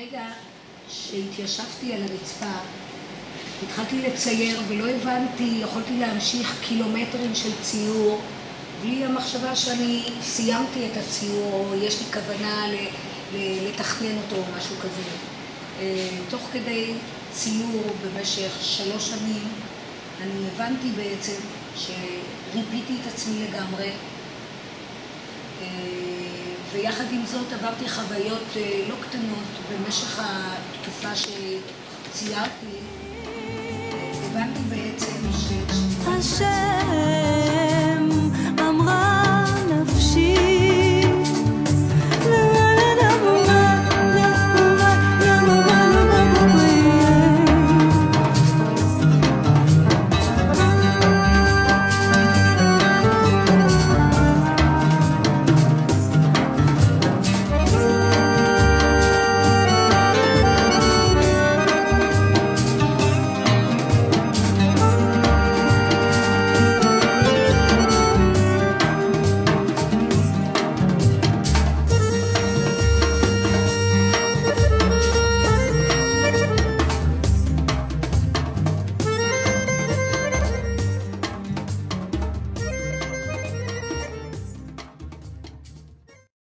ברגע שהתיישבתי על הרצפה, התחלתי לצייר ולא הבנתי, יכולתי להמשיך קילומטרים של ציור, בלי המחשבה שאני סיימתי את הציור, או יש לי כוונה לתכנן אותו או משהו כזה. תוך כדי ציור במשך 3 שנים, אני הבנתי בעצם שריפיתי את עצמי לגמרי, ויחד עם זאת עברתי חוויות לא קטנות במשך התקופה שציירתי. הבנתי בעצם